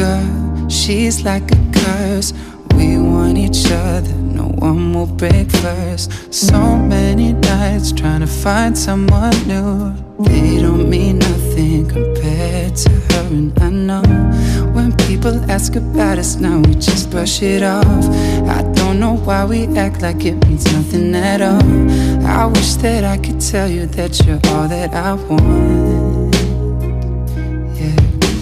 girl, she's like a curse. We want each other, no one will break first. So many nights trying to find someone new. They don't mean nothing compared to her, and I know when people ask about us now, we just brush it off. I don't know why we act like it means nothing at all. I wish that I could tell you that you're all that I want. Yeah,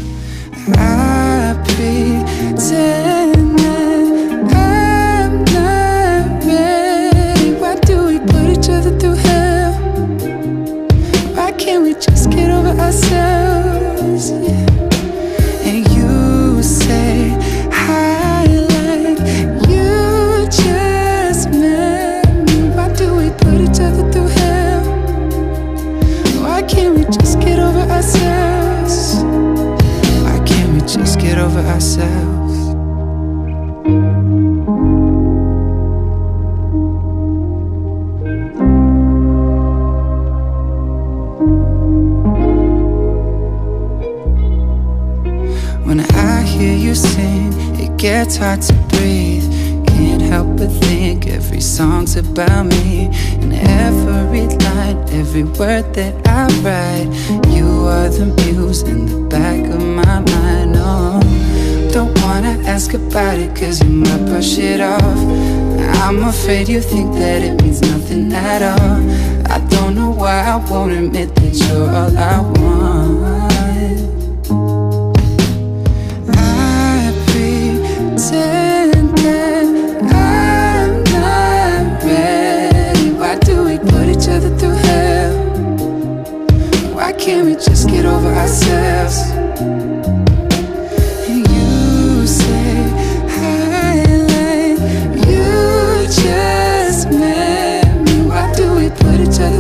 I pretend that I'm not ready. Why do we put each other through hell? Why can't we just get over ourselves? Yeah. And you say hi like you just met me. Why do we put each other through hell? Why can't we just get over ourselves? Why can't we just get over ourselves? When I hear you sing, it gets hard to breathe. Can't help but think every song's about me. And every line, every word that I write, you are the muse in the back of my mind. Oh, don't wanna ask about it, cause you might brush it off. I'm afraid you think that it means nothing at all. I don't know why I won't admit that you're all I want. Pretend that I'm not ready. Why do we put each other through hell? Why can't we just get over ourselves? And you say hi like you just met me. Why do we put each other